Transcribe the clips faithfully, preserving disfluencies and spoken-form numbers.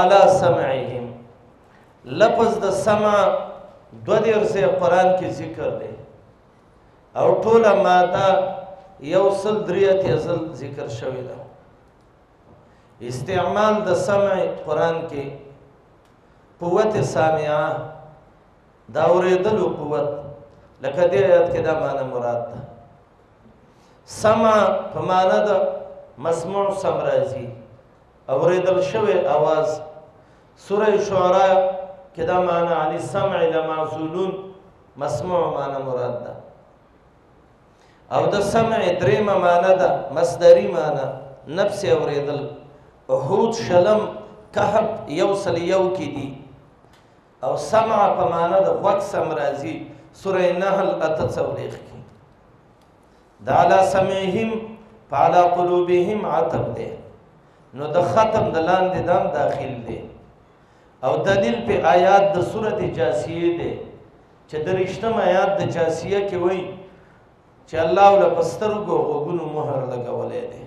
وعلى سمعهم لفظ د سمع دو دیر سے قرآن کی ذکر دے او ټوله ماده یو سل دریت ازل ذکر شوی ده استعمال د سمع قرآن کې قوت سامعه دا اوریدلو قوت لکه دې آیات کې دا معنی مراد ده سمع په معنی د مسموع سم راځي اوریدل شوی आवाज سوره شعراء کې دا معنی علی السمع لمعزولون مسموع معنی مراد ده او د سمع درېمه معنی ده مصدری معنی نفس اوریدل هود شلم کهف یو سل یو کې دي او سمع په معنی د غوږ سم راځي سوره نحل اته څلوېښت کې د علی سمعهم فعلى قلوبهم عتب دی نو د ختم د لاندې دام داخل دی او دلیل په آیات د سورۃ جاسیه دی چې د رښتم آیات د جاسیه کې وایي چې الله ول پسترګو غوګونو مهر لګولې دی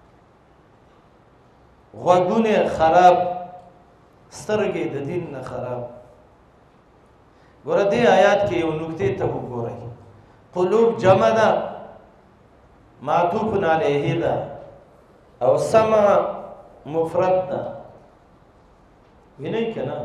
غوګونه خراب سترګې د دین نه خراب ګوره دې آیات کې یو نکته ته وګورئ قلوب جمع ده معطوف علیه ده او سمع مفرد ده وینئ کنه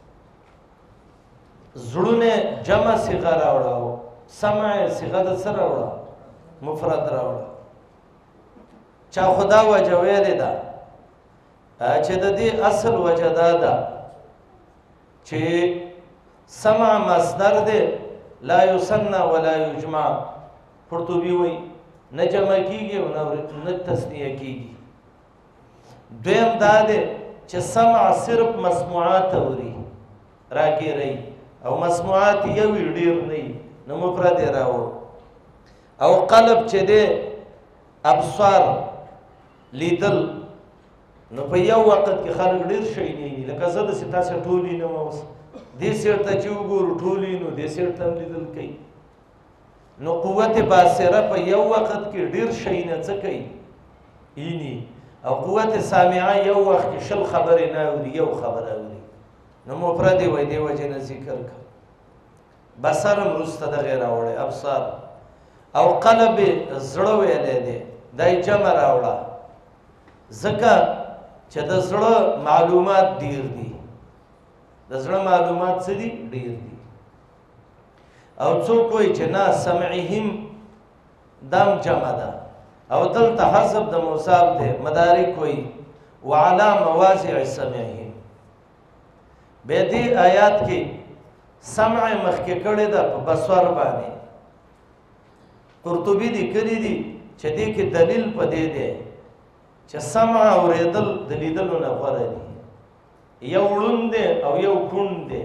زړونه جمع صيغه راوړو سمع صيغه د سره راوړو مفرد راوړو چا خدا وجه ویلې ده چې د دې اصل وجه دا ده چې سمع مصدر ده لا يثنى ولا يجمع قرطبي وایي نه جمع کیږي او نه تثنیه کیږي دویم دا ده چې سمع صرف مسموعات اوري راګیري او مسموعات یو ډیر نه نو مفرد راو او قلب چې ده ابصار لیدل نو په یو وخت کې خلک ډیر شي نه لکه زه د ستاسو ټولې نه اوس دې سیرته چې وګورو ټولې نو دې سیرته لیدل کوي نو قوت باصره په یو وخت کې ډیر شي نه څه کوي اینی او قوت سامعه یو وخت کې شل خبرې نه اوري یو خبره اوري نو مفرد وای دی وجه نه ذکر کړ بصر مرسته د غیر اوړي ابصار او قلب زړه ویلې دی دای جمع راوړه ځکه چې د زړه معلومات ډیر دي د زړه معلومات څه دي ډیر دي او څوک وایي چې نه سمعهم دام جمع ده او دلته حسب د مصاب ده مدارک وایي وعلى مواضع سمعهم به دې آیات کې سمع مخکې کړی ده په بصر باندې قرطبي دي کړي دي چې دې کې دلیل په دې دی چې سمع اوریدل د لیدلو نه غوره دي یو ړوند دی او یو کوڼ دی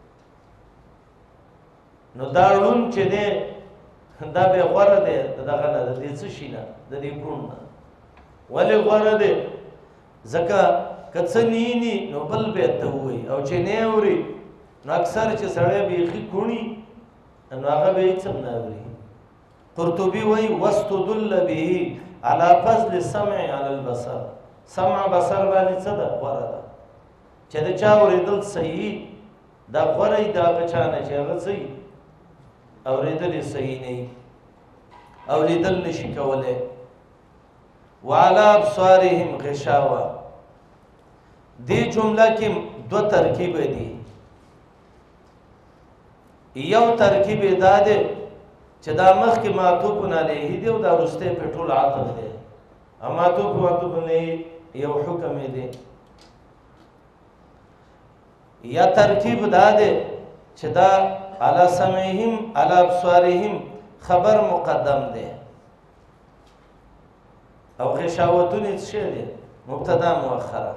نو دا ړوند چې دی دا به غوره دی دغه نه د دې څه شي نه د دې کوڼ نه ولې غوره دی ځکه که څه نیني نو بل به ته ووایي او چې نه اوري نو اکثر چې سړی بیخي کوڼي نو هغه به هېڅ هم نه اوري قرطبي وایي واستدل به على فضل السمع على البصر سمع بصر باندې څه ده غوره ده چې د چا اورېدل صحیح دا غوره یي د هغه چا نه چې هغه صحیح اورېدل یې صحیح نه وي او لیدل نشي کولی وعلى ابصارهم غشاوه دې جمله کې دو ترکیب دي یو ترکیب دا دی چې دا مخکې معطوف علیه دی او دا وروستی پې ټول عطف دی او معطوف معطوف علیه یو حکم دی یا ترکیب دا دی چې دا علی سمعهم علی ابصارهم خبر مقدم دی او غشاوتون څه شی دی مبتدا مؤخره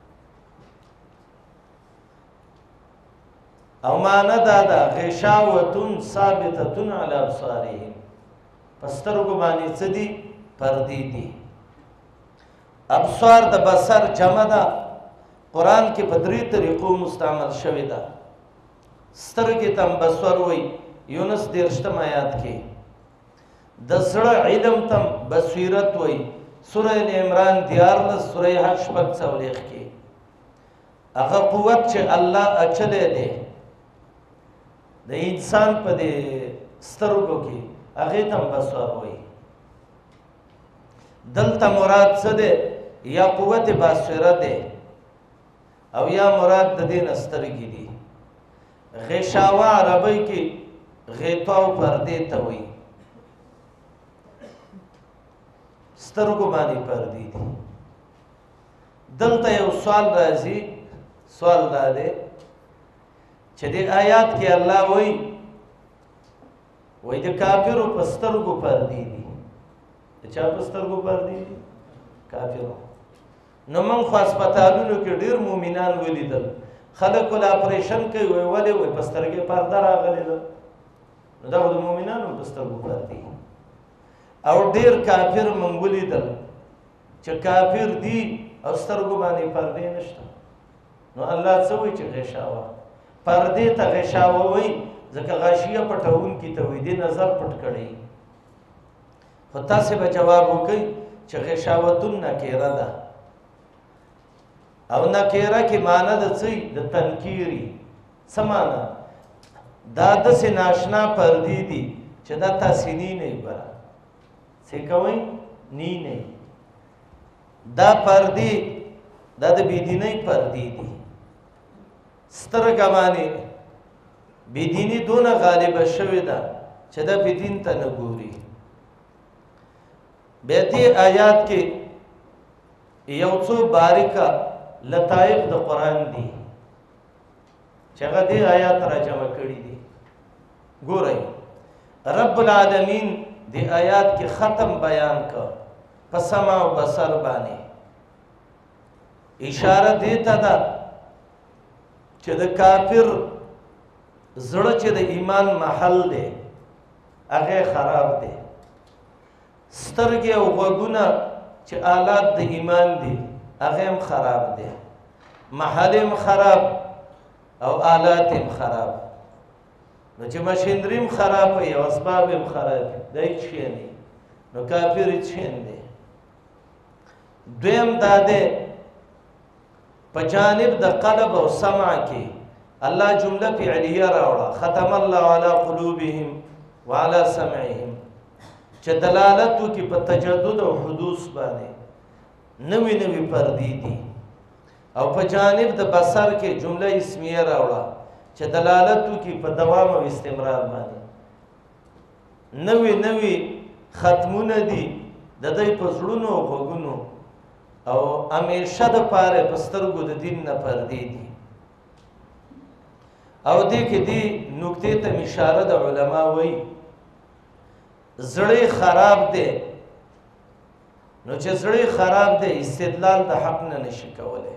او معنی دا ده غشاوتون ثابتتون علی ابصارهم پسترګو باندې څه دي پردې دي ابصار د بصر جمع ده قرآن کې په درې طریقو مستعمل شوی ده سترګې تم بصر وایي یونس دېرشتم آیات کې د زړه علم تم بصیرت وایي سوره ال عمران دیارلس سوره حج شپږ څلوېښت کې هغه قوت چې الله اچلی دی د انسان په دې سترګو کې هغې ته هم بصر وایي. دلته مراد څه دی؟ یا قوت باصره دی او یا مراد د دې نه سترګې دي. غشاوه عربی کې غیطه او پردې ته وایي، سترګو باندې پردې دي. دلته یو سوال راځي، سوال دا دی چې د آیات کې الله وایي وایي د کافرو په سترګو پردې دي. د چا په سترګو پردې دي؟ کافرو. نو موږ خو هسپتالونو کې ډېر مؤمنان ولیدل، خلک ول اپریشن کوي، وایي ولې؟ وایي په سترګې پرده راغلې ده. نو دا خو د مؤمنانو په سترګو پردې. او ډېر کافر موږ ولیدل چې کافر دي او سترګو باندې پردې نشته. نو الله څه وایي چې غشاوه پردې ته غشاوه وایي، ځکه غاشیه پټونکي ته وایي، دې نظر پټ کړی. خو تاسې به جواب وکئ چې غشاوتون نکیره ده، او نکیره کې معنی د څه د تنکیري. څه معنی؟ دا داسې ناشنا پردې دي چې دا تاسې نی نه بره څه کوئ نی نه. دا پردې دا د بېدینۍ پردې دي. سترګه باندې بېدیني دونه غالبه شوې ده چې دا بېدین ته نه ګوري. بیا دې آیات کې یو څو باریکه لطایف د قرآن دي چې هغه دې آیات را جمع کړي دي. ګورئ رب العالمین دې آیات کې ختم بیان کړ په سمع او بصر باندې. اشاره دې ته ده چې د کافر زړه چې د ایمان محل دی هغه خراب دی. سترګې او غوږونه چې آلات د ایمان دي هغه هم خراب دی. محل هم خراب او آلات هم خراب. نو چې مشینري هم خراب وي او اسباب هم خراب وي، دا هیڅ شی نه، نو کافر هیڅ شی نه دی. دویم دا دی په جانب د قلب او سمع کې الله جمله فعلیه راوړه، ختم الله علی قلوبهم وعلى سمعهم، چې دلالت وکړي په تجدد او حدوث باندې نوې نوې پردې دي. او په جانب د بصر کې جمله اسمیه راوړه چې دلالت وکړي په دوام او استمرار باندې. نوې نوې ختمونه دي د دوی په زړونو او غوږونو، او همیشه د پاره په سترګو د دین نه پردې دي. او دې کې دې نکتې ته اشاره د علما وایي زړه خراب دی، نو چې زړه خراب دی استدلال د حق نه نشي کولی.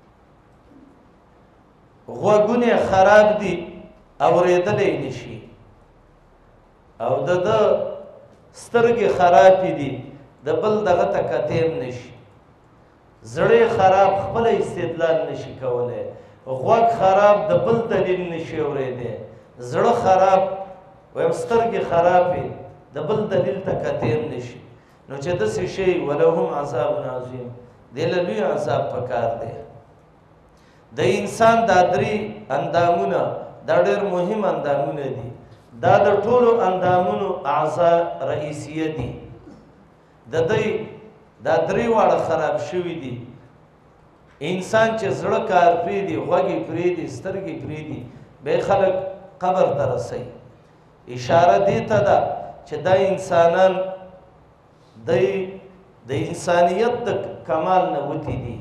غوږونه خراب دي اورېدلی نشي، او د ده سترګې خرابې دي د بل دغه ته کتیم نشي. زړه خراب خپل استدلال نشي کولی، غوږ خراب د بل دلیل نشي اورېدی، زړه خراب ویم سترګې خرابې د بل دلیل ته کتیم نشي. نو چې داسې شی ولهم عذاب عظیم، دې له لوی عذاب پکار دی. د انسان دا درې اندامونه دا ډېر مهم اندامونه دي. دا د ټولو اندامونو اعضا رئیسیه دي. د دوی دا درې واړه خراب شوي دي. انسان چې زړه کار پرېږدي، غوږ یې پرېږدي، سترګې پرېږدي، بیا خلک قبر ته رسوي. اشاره دې ته ده چې دا انسانان دی د انسانیت د کمال نه وتی دي.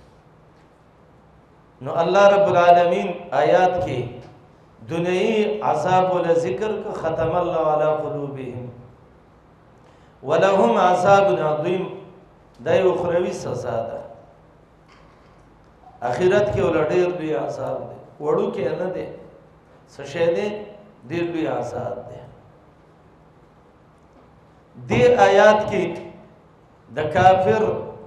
نو الله رب العالمین آیات کې دنیاوي عذاب ول ذکر کا ختم الله علی قلوبهم ولهم عذاب عظیم، دا یو اخروی سزا ده. اخرت کې ول ډېر لوی عذاب دی، وړو کې نه دی، څه شی دی ډېر لوی عذاب دی. دې آیات کې د کافر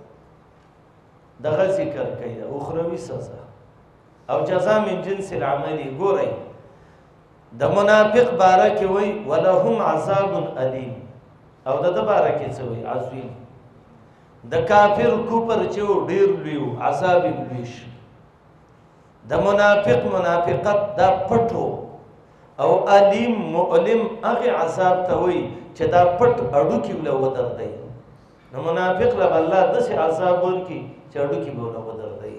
دغه ذکر کوي اخروی سزا او جزا من جنس العمل. ګورئ د منافق باره کې وایي ولهم عذاب علیم، او د ده باره کې څه وایي عظیم. د کافر کفر چې و ډېر لوی و، عذاب یې لوی شي. د منافق منافقت دا پټو او علیم مؤلم هغه عذاب ته وایي چې دا پټ اډوکي وله ودردی نو منافق له الله داسې عذاب ورکړي چې اډوکي به وله ودردی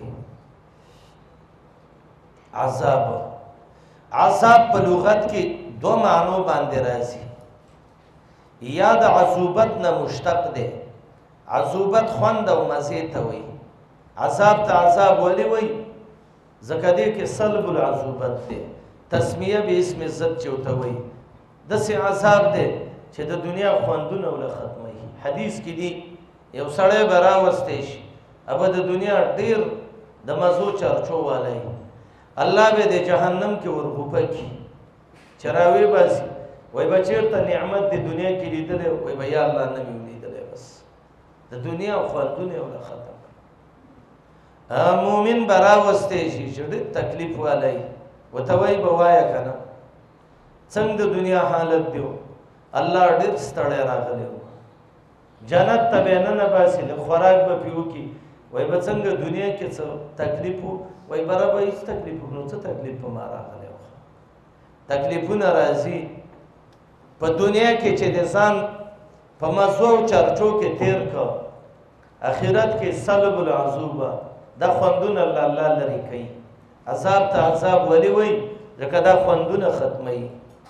عذاب عذاب په لغت کې دو معنو باندې راځي یا د عذوبت نه مشتق دی عذوبت خوند او مزې ته وایي عذاب ته عذاب ولې وایي ځکه دې کې سلب العذوبت دی تسمیه به اسم عزت چې ورته وایي داسې عذاب دی چې د دنیا خوندونه وله ختموي حدیث کې دي یو سړی به راوستی شي ابه د دنیا ډېر د مزو چرچو والی الله به د جهنم کې ورغوپه کړي چې راویې باسي وایي به چېرته نعمت د دنیا کې لیدلی وایي به یا الله نه مې ولیدلی بس د دنیا خوندونه یې وله ختم مومن به راوستی شي چې ډېر تکلیف والی ورته وایي به وایه که نه څنګه د دنیا حالت دی الله ډېر ستړی راغلی و جنت ته به یې ننه باسي لږ خوراک به پرې وکړي وایي به څنګه دنیا کې څه تکلیف و وایي بره به هېڅ تکلیف نو څه تکلیف په ما راغلی و تکلیفونه راځي په دنیا کې چې د ځان په مزو او چرچو کې تیر که اخرت کې سلب العذوبه دا خوندونه الله لرې کوي عذاب ته عذاب ولې وایي ځکه دا خوندونه ختموي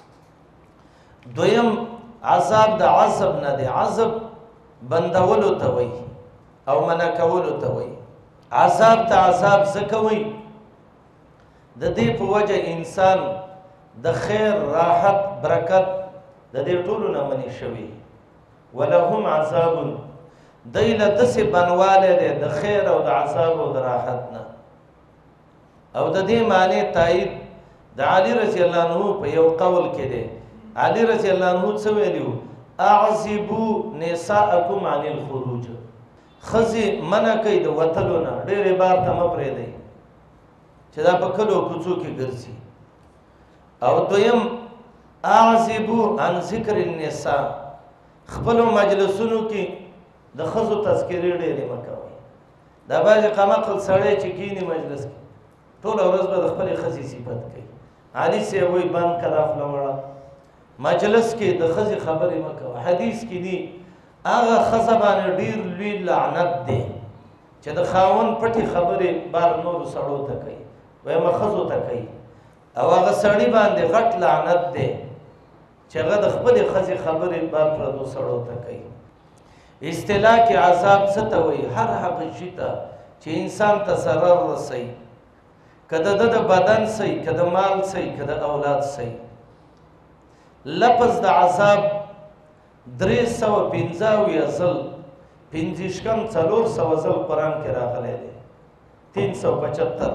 دویم عذاب د عذب نه دی عذب بندولو ته وایي او منع کولو ته وایي عذاب ته عذاب ځکه وایي د دې په وجه انسان د خیر راحت برکت د دې ټولو نه منې شوي ولهم عذاب دی له داسې بنوالی دی د خیر او د عذاب او د راحت نه او د دې معنی تایید د علي رضی الله عنه په یو قول کې دی علي رضی الله عنه څه ویلي وو اعذبوا نساءکم عن الخروج ښځې منع کوي د وتلو نه ډېرې بار ته مه پرېږدئ چې دا په کلو کوڅو کې ګرځي او دویم اعذبوا عن ذکر النساء خپلو مجلسونو کې د ښځو تذکرې ډېرې مه کوئ دا بعضې قمقل سړی چې کیني مجلس کې ټوله ورځ به د خپلې ښځې صفت کوي علي صاحب وایي بند که دا خوله وړه مجلس کې د ښځې خبرې مه کوه حدیث کې دي هغه ښځه باندې ډېر لوی لعنت دی چې د خاوند پټې خبرې بار نورو سړو ته کوي ویمه ښځو ته کوي او هغه سړي باندې غټ لعنت دی چې هغه د خپلې ښځې خبرې بار پردو سړو ته کوي اصطلاح کې عذاب څه ته وایي هر هغه شي ته چې انسان ته ضرر رسوي که د ده د بدن سي که د مال سي که د اولاد سي لفظ د عذاب درې سوه پنځه اویا ځل پنځویشتم څلور سوه ځل قرآن کې راغلی دی تین سو پچهتر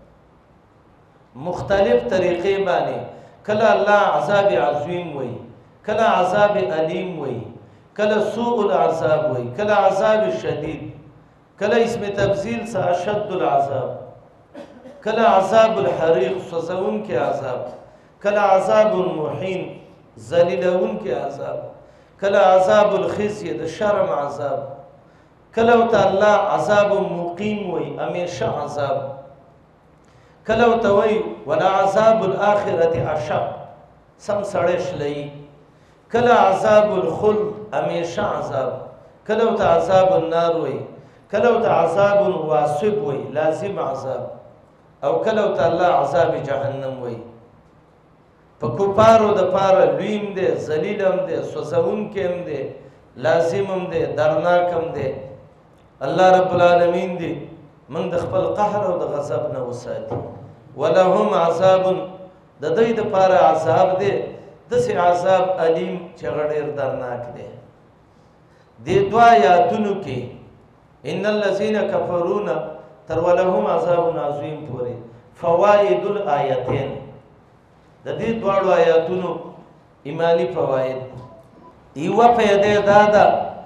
مختلف طریقې باندې کله الله عذاب عظیم وایي کله عذاب علیم وایي کله سوء العذاب وایي کله عذاب شدید کله اسم تفضیل څه اشد العذاب کله عذاب الحریق سوځونکی عذاب کله عذاب المحین ذلیلونکی عذاب کله عذاب الخزي د شرم عذاب کله ورته الله عذاب مقیم وایي همیشه عذاب کله ورته وایي ولعذاب الآخرة اشق سم سړی شلوي کله عذاب الخلد همیشه عذاب کله ورته عذاب النار وایي کله ورته عذاب واصب وایي لازم عذاب او کله ورته الله عذاب جهنم وایي په کفارو د پاره لویم دی ذلیل هم دی سوځونکی هم دی لازم هم دی درناک هم دی الله رب العالمین دی موږ د خپل قهر او د غضب نه وساتي ولهم عذاب د دوی د پاره عذاب دی داسې عذاب علیم چې هغه ډېر درناک دی دې دوه آیاتونو کې ان الذین کفرون تر ولهم عذاب عظیم پورې فوائد الآیتین د دې دواړو آیاتونو ایمانی فواید یوه فایده دا ده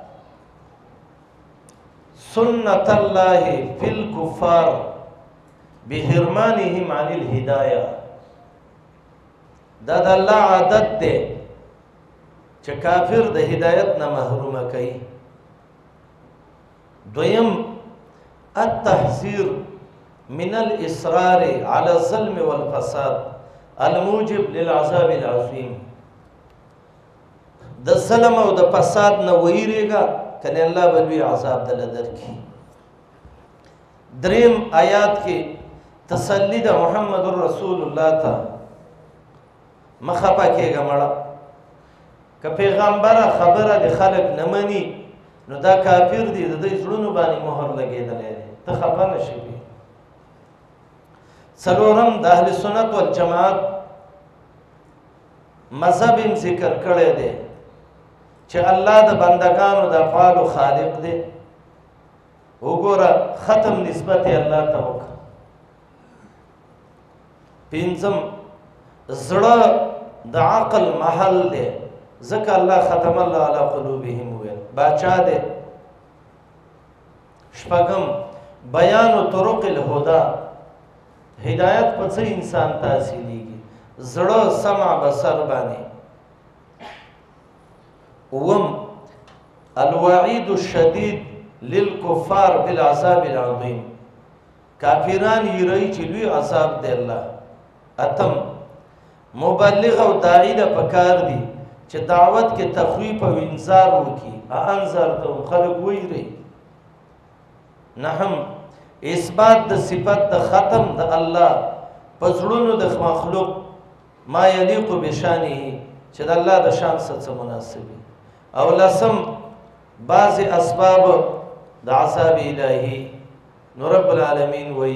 سنت الله فی الکفار بحرمانهم عن الهدایه دا د الله عادت دی چې کافر د هدایت نه محرومه کوي دویم التحذير من الإصرار على الظلم والفساد الموجب للعذاب العظیم د ظلم او د فساد نه ویریږه کنه الله به لوی عذاب دل درکړي دریم آیات کې تسلی د محمد رسول الله ته مخه پکېږه مړه که پیغمبره خبره د خلک نه مني نو دا کافر دي د دوی زړونو باندې مهر لګېدلی دی ته خفه نه شي څلورم د اهل سنت والجماعت مذهب هم ذکر کړی دی چې الله د بندگانو د افعالو خالق دی وګوره ختم نسبت الله ته وکړه پنځم زړه د عقل محل دی ځکه الله ختم الله علی قلوبهم ویل باچا دی شپږم بیان طرق الهدى هدایت په څه انسان ته حاصلېږي زړه سمع بصر باندې اوم الوعید الشدید للکفار بالعذاب العظیم کافران یری چې لوی عذاب دی الله اتم مبلغ او داعی له پکار دي چې دعوت کې تخویف او انذار وکړي انذرتم خلق ویری نهم اثبات د صفت د ختم د الله پزړونو د مخلوق ما یلیق بشانه چې د الله د شان سره مناسب او لسم بعض اسباب د عذاب الهی نو رب العالمین وی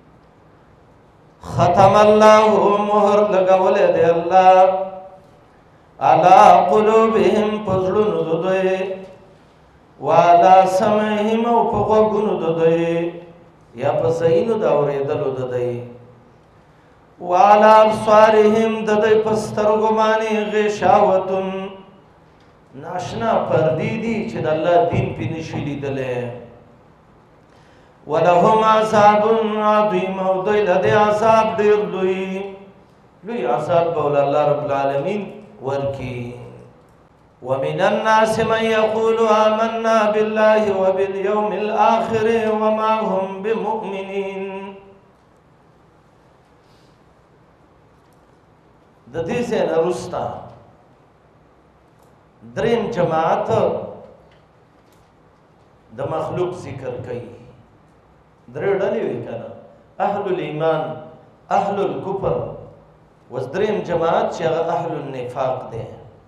ختم الله مهر لګول دی الله علی قلوبهم پزړونو د دوی والا سمعهم او په غوږونو د دوی یا په سینو د اورېدلو د دوی والا ابصارهم د دوی په سترګو باندې غشاوتن ناشنا پردی دي چې د الله دین پې نشي لیدلی ولهم عذاب عظیم او دوی له دې عذاب ډېر لوی لوی عذاب به الله رب العالمین ورکي ومن الناس من يقول آمنا بالله وباليوم الآخر وما هم بمؤمنين د دې څخه رستا دریم جماعت د مخلوق ذکر کوي درې ډلې وي کنه اهل الایمان اهل الكفر وزدریم جماعت چې هغه اهل النفاق دي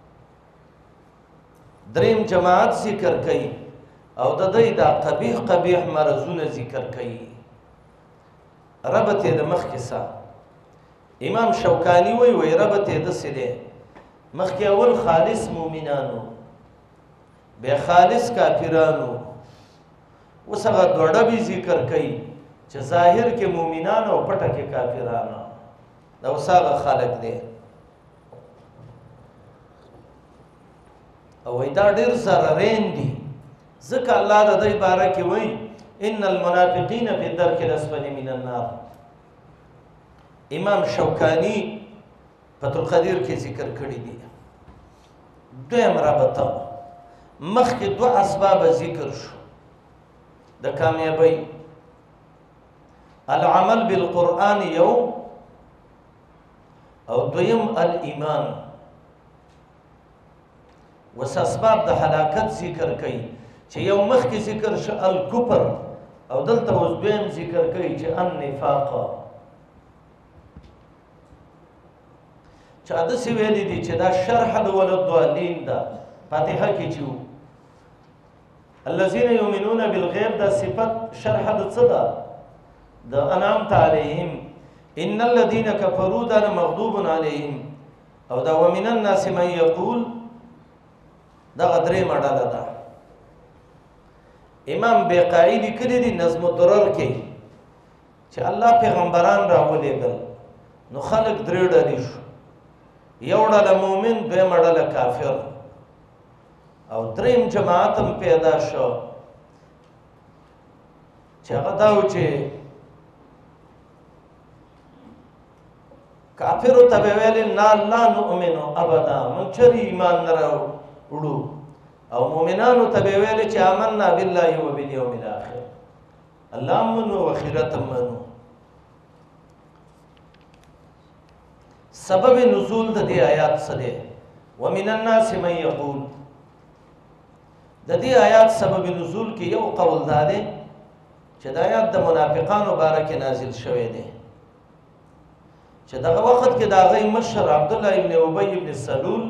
دریم جماعت ذکر کوي او د دوی دا قبیح قبیح مرضونه ذکر کوي ربط یې د مخکې سا امام شوکانی وی وی ربط یې داسې دی مخکې اول خالص مؤمنانو بیا خالص کافرانو اوس هغه دوه ډبې ذکر کوي چې ظاهر کې مؤمنان او پټه کې کافرانو دا اوس هغه خلک دی او دا ډېر ضررین دي ځکه الله د دوی باره کې وایي ان المنافقین فی الدرک الاسفل من النار امام شوکانی فتح القدیر کې ذکر کړی دي دویم رابطه مخکې دوه اسباب ذکر شو د کامیابی العمل بالقرآن یو او دویم الایمان وس اسباب د هلاکت ذکر کوي چې یو مخکې ذکر شو الکفر او دلته اوس دویم ذکر کوي چې النفاق چا داسې ویلي دي چې دا شرح د وللضالین ده فاتحه کې چې الذين يؤمنون بالغيب دا صفت شرح د څه ده د انعمت علیهم ان الذين كفروا دا مغضوب علیهم او دا ومن الناس من يقول دا غدرې مډاله ده امام بیقاعی لیکلی دي نظم الدرر کې چې الله پیغمبران راولېږل نو خلق درې ډلې شو یو ډله مؤمن دویمه ډله کافر او دریم جماعت هم پیدا شو چې هغه دا و چې کافرو ته به ویل نه لا نؤمنو ابدا موږ چېرې ایمان نه راوړو او مؤمنانو ته به ویل چې آمنا بالله وبالیوم الاخر الله منو و آخرت منو سبب نزول د دې آیات څه دی؟ ومن الناس من یقول، د دې آیات سبب نزول کې یو قول دا دی چې د آیات د منافقانو باره کې نازل شوی دی چې دغه وخت کې د هغوی مشر عبدالله ابن ابی ابن سلول،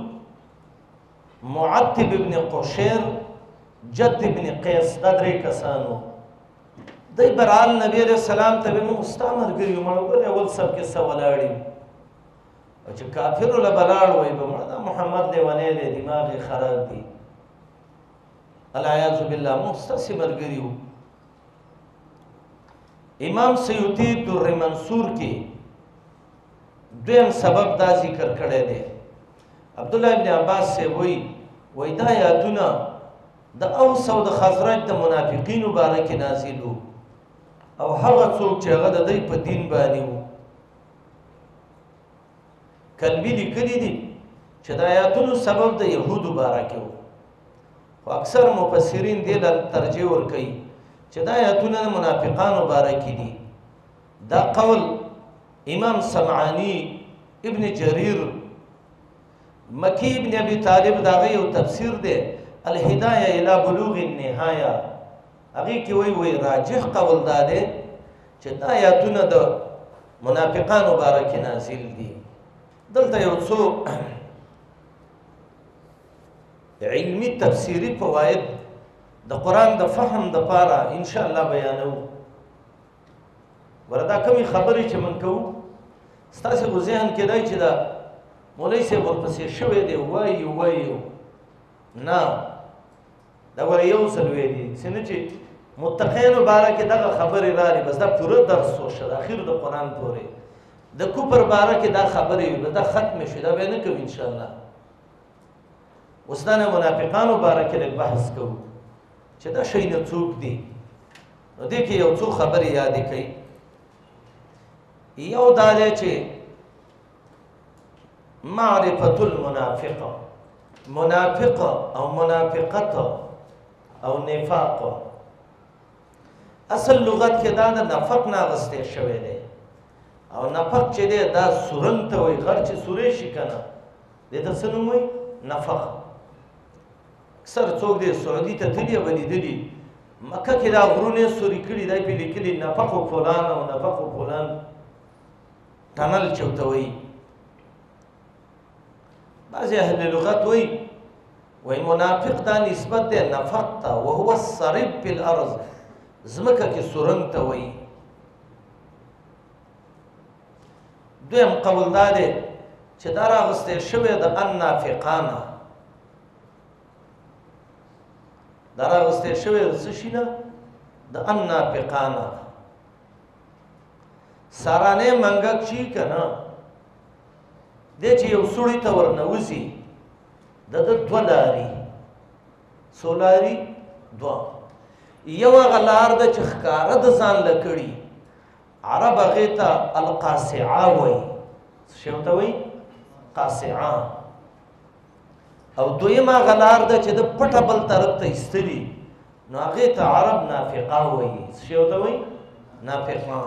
معتب ابن قشیر، جد ابن قیس، دا درې کسانو. دی برال نبی علیہ السلام ته به موږ ستا ملګري یو، مړه ولې اول صف کې څه ولاړ یو؟ او چې کافرو له به لاړ وایي به مړه دا محمد لیونی دی، دماغ یې خراب دی، العیاذ بالله، موږ ستاسې ملګري یو. امام سیوطي در منصور کې دویم سبب دا ذکر کړی دی. عبدالله ابن عباس صاحب وایي وایي دا آیاتونه د اوس او د خزرج د منافقینو باره کې نازل وو او هغه څوک چې هغه د دوی په دین باندې وو. کلبي لیکلي دي چې د آیاتونو سبب د یهودو باره کې وو، خو اکثر مفسرین دې ته ترجیح ورکوي چې دا آیاتونه د منافقانو باره کې دي. دا قول امام سمعانی، ابن جریر، مکی ابن ابی طالب دا هغه یو تفسیر دی الهدایه الی بلوغ النهایه، هغې کې وایي وایي راجح قول دا دی چې دا آیاتونه د منافقانو باره کې نازل دي. دلته یو څو علمي تفسیري فواید د قرآن د فهم دپاره انشاءالله بیانوو. ورته دا کومې خبرې چې من کوو ستاسې خو ذهن کې دی چې دا مولوي صاحب ورپسې شوی دی، وایي وایي نه، دا ګوره یو ځل ویلي دي، څه نه چې متقینو باره کې دغه خبرې راغلې، بس دا پوره درس وشه د اخر د قرآن پورې. د کفر باره کې دا خبرې وي بس دا ختمې شوې، دا به یې نه کوو انشاءالله. اوس دا نه منافقانو باره کې لږ بحث کوو چې دا شیونه څوک دي. نو دې کې یو څو خبرې یادې کوي. یو دا دی چې معرفة المنافق، منافق او منافقت او نفاق اصل لغت کې دا د نفق نه اخیستی شوی دی، او نفق چې دی دا سورنګ ته وایي، غر چې سوری شي که نه دې ته څه نوم وایي؟ نفق. اکثر څوک دی سعودي ته تلي به لیدلي مکه کې دا غرونه یې سوري کړي، دا یې پې لیکلي نفق فلان او نفق فلان، ټنل چې ورته وایي. بعضې اهل لغت وایي وایي منافق دا نسبت دی نفق ته، وهو السرب فی الارض، ځمکه کې سورنګ ته وایي. دویم قول دا دی چې دا راغستی شوی د النافقانه، دا راغستی شوی د څه شي نه؟ د النافقانه. سارانې منګک چی که نه دی چې یو سوړي ته ورنوځي د ده دوه لارې، څو لارې؟ دوه. یو هغه لار ده چې ښکاره د ځان له کړي، عرب هغې ته القاصعه وایي. څه شی ورته وایي؟ قاصعه. او دویم هغه لار ده چې د پټه بل طرف ته ایستلي، نو هغې ته عرب نافقه وایي. څه شی ورته وایي؟ نافقه.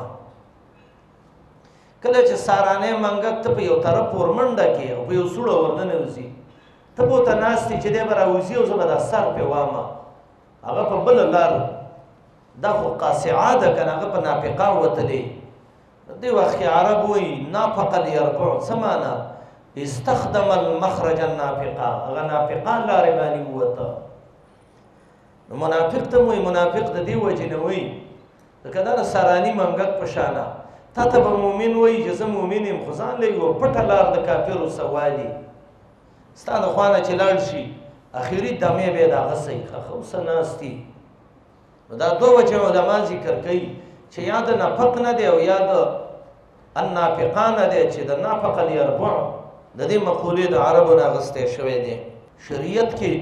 کله چې سارانې منګک ته په یو طرف ورمنډه کې او په یو سوړه ورننوځي، ته به ورته ناست یې چې دی به راوځي او زه به دا سر پرې وامه، هغه په بله لار، دا خو قاصعه ده که نه، هغه په نافقه وتلی. دې وخت کې عرب وایي نافق الیربع، څه معنا؟ استخدم المخرج النافقه، هغه نافقه لارې باندې ووته. نو منافق ته م وایي، منافق د دې وجې نه وایي ځکه دا د ساراني منګک په شانه. تا ته به مؤمن وایي چې زه مؤمن یم، خو ځان له یوه پټه لار د کافرو سوالي، ستا د خوا نه چې لاړ شي اخري دمې به یې د هغه صحیح ښه ښه اوسه ناست دي. نو دا دوه وجې علما ذکر کوي چې یا د نفق نه دی او یا د النافقه نه دی، چې د نافق الیربع د دې مقولې د عربو نه اخیستی شوی دی. شریعت کې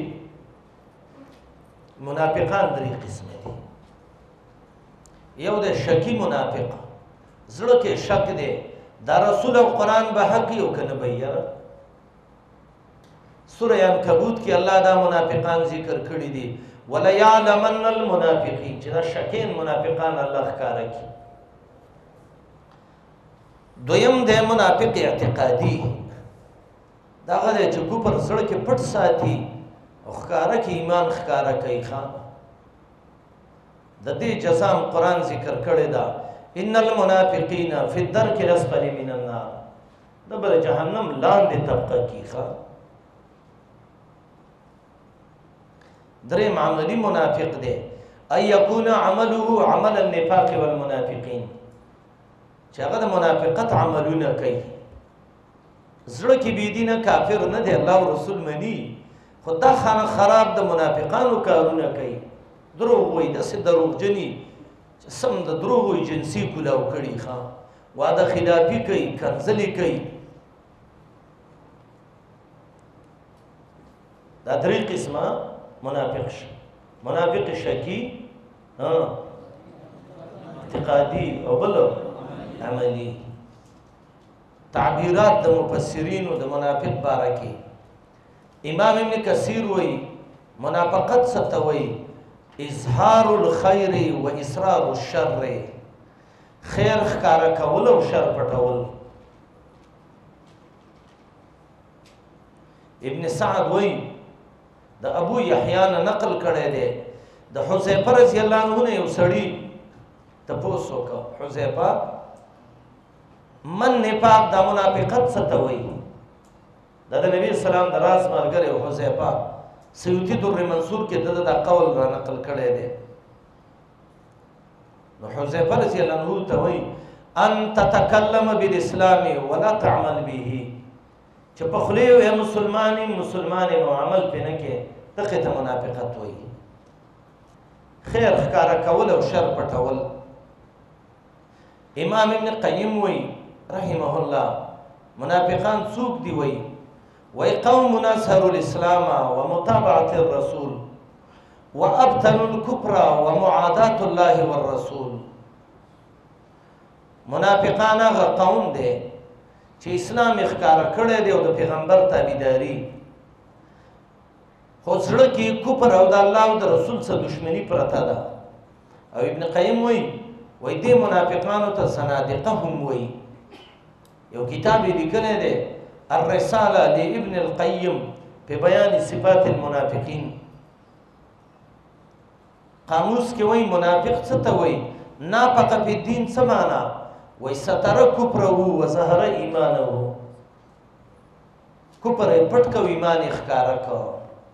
منافقان درې قسمه دي. یو د شکی منافق، زړه کې شک دی دا رسول او قرآن به حق یو که نه به یاره. سوره عنکبوت کې الله دا منافقان ذکر کړي دي، ولیعلمن المنافقین، چې دا شکین منافقان الله ښکاره کړي. دویم دی منافق اعتقادي، دا هغه دی چې کفر زړه کې پټ ساتي او ښکاره کې ایمان ښکاره کوي. ښه د دې جزام قرآن ذکر کړې ده، ان المنافقین فی الدرک الاسفل من النار، د به جهنم لاندې طبقه کې. ښه دریم عملی منافق دی، ان یکون عمله عمل النفاق والمنافقین، چې هغه د منافقت عملونه کوي، زړه کې بېدینه کافر نه دی، الله او رسول مني، خو دا خانه خراب د منافقانو کارونه کوي، دروغ وایي، داسې دروغجني چې سم د دروغو ایجنسي کولاو کړي. ښه واده خلافي کوي، کنځلې کوي. دا درې قسمه منافق شه. منافق شکی، اعتقادي او بل عملی. تعبیرات د مفسرینو د منافق باره کې امام ابن کثیر وایي منافقت څه ته وایي؟ اظهار الخیر و اصرار الشر، خیر ښکاره کول او شر پټول. ابن سعد وایي د ابو یحیی نه نقل کړی دی، د حذیفه رضی الله عنه نه یو سړي تپوس وکړ، حذیفه من نفاق دا منافقت څه ته وایي؟ دا د نبی اسلام د راز ملګری حذیفه سیوطي در منصور کې د دا قول را نقل کړی دی. نو حذیفه رضی الله عنه ته وایي ان تتکلم بالاسلام ولا تعمل به، چې په خولې وایې مسلمان یم مسلمان یم او عمل پې نه کې، دغې ته منافقت وایي. خیر ښکاره کول او شر پټول. امام ابن قیم وایي رحمه الله منافقان څوک دي؟ وایي وایي قوم اظهروا الاسلام ومتابعة الرسول وابطلوا الكفر ومعاداة الله والرسول. منافقان هغه قوم دی چې اسلام یې ښکاره کړی دی او د پیغمبر تابعداري، خو زړه کې کفر او د الله او د رسول څخه دشمني پرته ده. او ابن قیم وایي وایي دې منافقانو ته زنادقه هم وایي. یو کتاب یې لیکلی دی الرساله لابن القیم په بیان صفات المنافقین. قاموس کې وایي منافق څه ته وایي؟ نافق فی الدین څه معنا؟ وایي ستر کفره و ظهر ایمانه، کفر یې پټ کو ایمان یې ښکاره کو.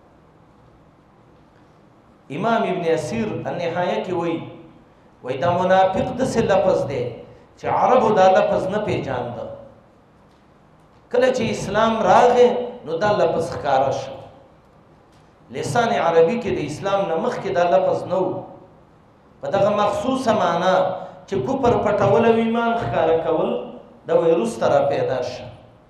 امام ابن اسیر النهایه کې وایي وایي دا منافق داسې لفظ دی چې عربو دا لفظ نه پیژانده، کله چې اسلام راغی نو دا لفظ ښکاره شو. لسان عربي کې د اسلام نه مخکې دا لفظ نه و، په دغه مخصوصه معنا چې کفر پټول او ایمان ښکاره کول د ویروس را پیدا شو.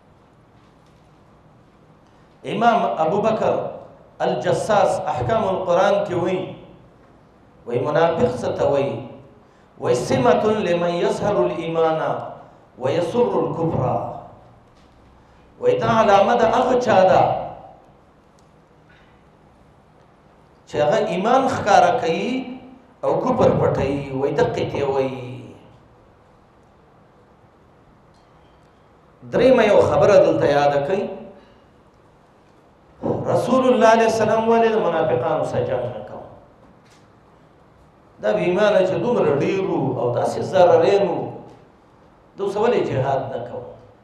امام ابو بکر الجساس احکام القرآن کې وایي وایي منافق څه ته وایي؟ وایي سمة لمن یظهر الایمان ویسر الکفر، وایي دا علامه د هغه چا ده چې هغه ایمان ښکاره کوي او کفر پټوي، وایي دقې ته وایي. درېیمه یو خبره دلته یاده کوي، رسول الله علیه السلام ولې د منافقانو سره جنګ نه کوو؟ دا بې ایمانه چې دومره ډېر وو او داسې ضررین وو، د اوس ولې جهاد نه کوو؟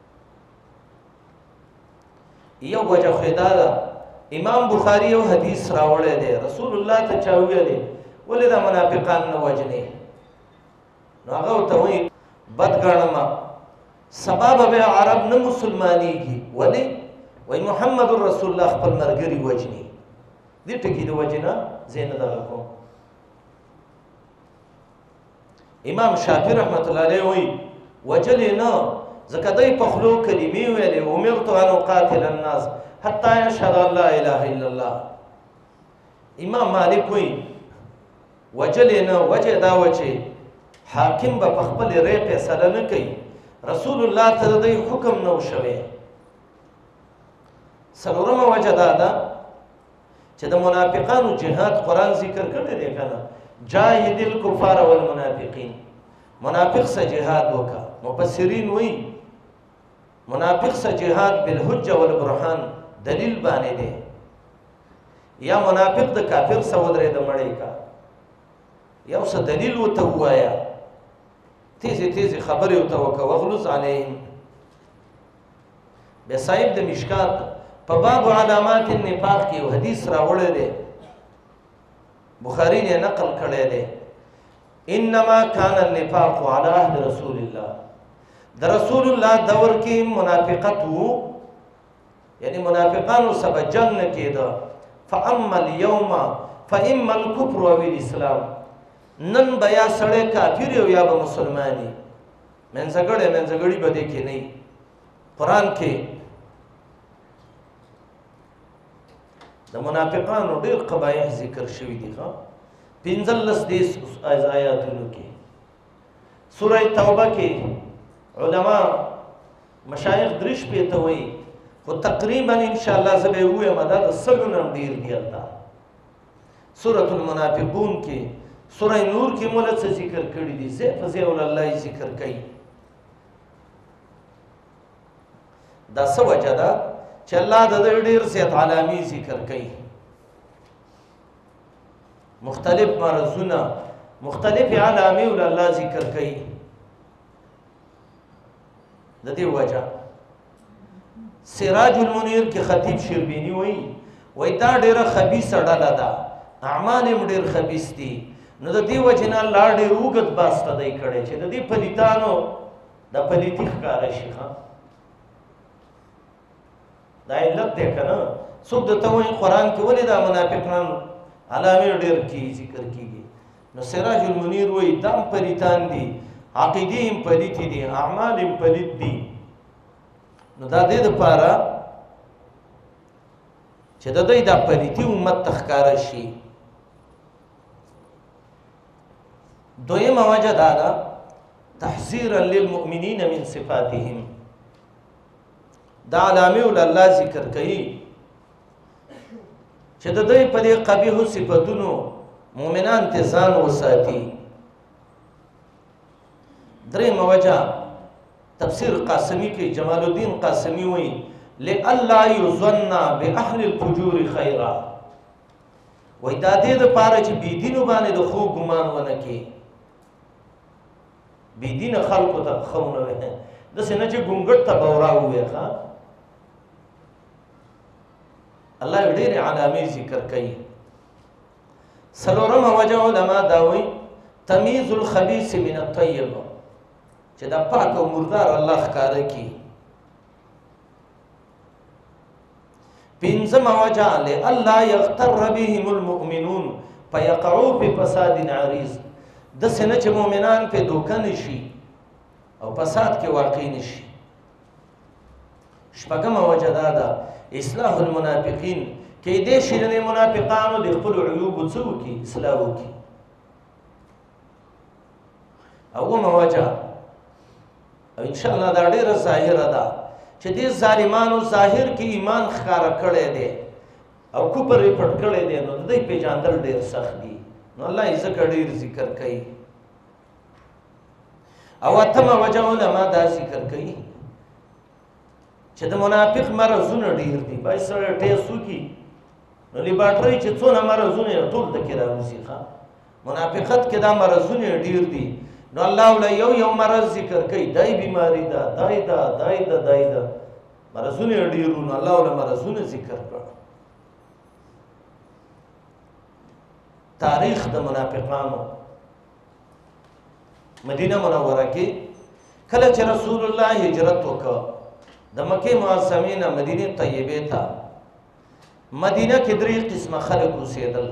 یو وجه خو دا ده، امام بخاري یو حدیث راوړی دی، رسول الله ته چا ویلې ولې دا منافقان نه وجنې؟ نو هغه ورته وایي بد ګڼمه، سبا به بیا عرب نه مسلمانېږي. ولې؟ وایي محمد رسول الله خپل ملګري وجني. دې ټکي د وجې نه زه نه دغه کوم. امام شافعي رحمت الله علیه وایي وجلې نه، ځکه دی په خولو کلمې ویلې امرت ان اقاتل الناس حتی یشهد ان لا اله الا الله. امام مالک وایي وجلې نه، وجه دا وه چې حاکم به په خپل ری فیصله نه کوي، رسول الله ته د دوی حکم نه و شوی. څلورمه وجه دا ده چې د منافقانو جهاد قرآن ذکر کړی دی که نه، جاهد الکفار والمنافقین، منافق سره جهاد وکړه. مفسرین وایي منافق سره جهاد بالحجه والبرهان دلیل باندې دی یا منافق د کافر سره ودرې د مړی کا یو څه دلیل وته وایا تیزی تیزی خبرې وته وکړه واغلظ علیهم بیا صاحب د مشکات په باب علامات النفاق کې یو حدیث راوړی دی بخاری نے نقل کړی دی انما كان النفاق على عهد رسول الله د رسول الله دور کې منافقت وو یعنی منافقانو سبا جنگ نه کېده فاما اليوم فاما الكفر او الاسلام نن بیا سړی کافر یو یا به مسلمانی منځګړې منځګړې به دې کې نه قرآن کې د منافقانو ډېر قبایح ذکر شوي دي ښه پنځلس دېرش آیاتونو کې سوره توبه کې علما مشایخ درې شپې ته وایي خو تقریبا انشاءالله زه به یې ووایم دا د سلو نه هم ډېر دي هلته سورة المنافقون کې سوره نور کې موږ څه ذکر کړي دي ځای په ځای الله یې ذکر کوي دا څه وجه ده چې الله د دې ډېر زیات علامې ذکر کوي مختلف مرضونه مختلف علامې ول الله ذکر کوي د دې وجه سراج المنیر کې خطیب شربینی وایي وایي دا ډېره خبیثه ډله ده اعمال یې ډېر خبیث دي نو د دې وجې نه الله ډېر اوږد باس تدی کړی چې د دې پلیتانو دا پلیتي ښکاره شي ښه دا علت دی که نه څوک درته وایي قرآن کې ولې دا منافقان علامې ډېر کې ذکر کېږي نو سراج المنیر وایي دا هم پلیتان دي عقیدې هم پلیتې دي اعمال هم پلیت دي نو دا دې دپاره چې د دوی دا پلیتي امت ته ښکاره شي دویمه وجه دا ده تحذیرا للمؤمنین من صفاتهم دا علامې ول الله ذکر کوي چې د دوی په دې قبیحو صفتونو مؤمنان ته ځان وساتي درېیمه وجه تفسیر قاسمی کې جمال الدین قاسمی وایي لئلا یظن باهل الفجور خیرا وایي دا دې دپاره چې بېدینو باندې د ښو ګمان ونه کړي بېدینه خلکو ته ښه ونه وایي داسې نه چې ګونګټ ته به ورا ووایي ښه الله یې ډېرې علامې ذکر کوي څلورمه وجه علما دا وایي تمیز الخبیث من الطیب چې دا پاک او مردار الله ښکاره کړي پنځمه وجه لئلا یغتر بهم المؤمنون فیقعوا فی فساد عریض داسې نه چې مؤمنان پې دوکه نه شي او فساد کې واقع نه شي شپږمه وجه دا ده اصلاح المنافقین کیدای شي د منافقانو د خپلو عیوبو څه وکړي اصلاح وکړي اومه وجه او انشاءالله دا ډېره ظاهره ده چې دې ظالمانو ظاهر کې ایمان ښکاره کړی دی او کفر یې پټ کړی دی نو د دوی پېژندل ډېر سخت دي نو الله یې ځکه ډېر ذکر کوي او اتمه وجه علما دا ذکر کوي چې د منافق مرضونه ډېر دي باید سړی ټیسټ وکړي نو لیبارټرۍ چې څونه مرضونه یې ټول دکې راوځي ښه منافقت کې دا مرضونه ډېر دي نو الله ولا یو یو مرض ذکر کوي دای بیماری ده دای ده دای ده دای ده مرضونه ډېرو نو الله ولا مرضونه ذکر کړ تاریخ د منافقانو مدینه منوره کې کله چې رسول الله هجرت وکړ د مکې معظمې نه مدینې طیبې ته مدینه کې درې قسمه خلک اوسېدل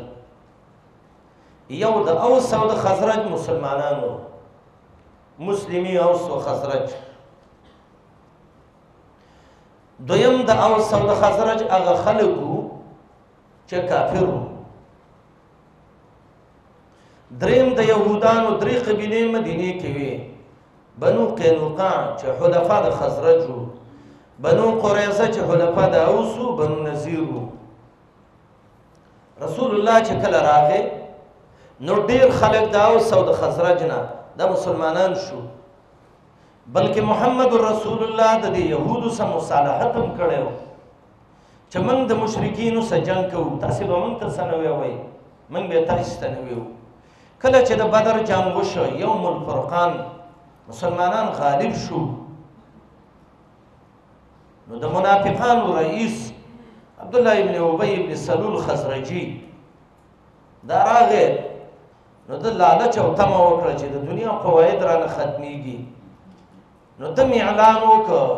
یو د اوس او د خزرج مسلمانانو مسلمي اوس او خزرج دویم د اوس او د خزرج هغه خلک وو چې کافر وو دریم د یهودانو درې قبیلې مدینې کې وې بنو قینوقاع چې حلفا د خزرج وو بنو قریظه چې حلفا د اوس وو بنو نذیر وو رسول الله چې کله راغی نو ډېر خلک د اوس او د خزرج نه د مسلمانان شو بلکې محمد رسول الله د دې یهودو سره مصالحت هم کړی و چې موږ د مشرکینو سره جنګ کوو، تاسې به موږ ته څه نه ووایئ، موږ به تاسې ته نه ویو. کله چې د بدر جنګ وشو، یوم الفرقان، مسلمانان غالب شو، نو د منافقانو رئیس عبدالله ابن ابی ابن سلول خزرجي دا راغی، نو د لالچ او تمه وکړه چې د دنیا فواید رانه ختمیږي. نو دم اعلان وکړه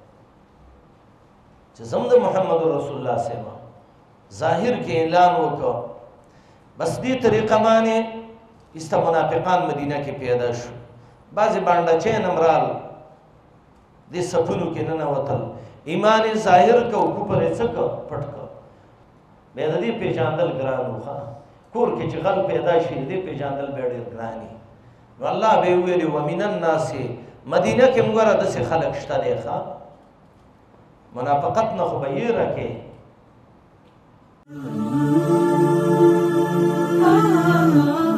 چې زم د محمد رسول الله سیما ظاهر کې اعلان وکړه. بس دې طریقه باندې ایسته منافقان مدینه کې پیدا شو. بعضې بانډچین هم رال دې صفونو کې ننوتل، ایمان یې ظاهر که او کفر یې څه که پټ که. بیا د دې پېژاندل ګران و. کور کې چې غل پیدا شي د دې پېژاندل بیا ډېر ګران وي. نو الله به یې ویلي ومن الناس، مدینه کې هم ګوره داسې خلک شته دی ښه، منافقت نه خو به یې راکې.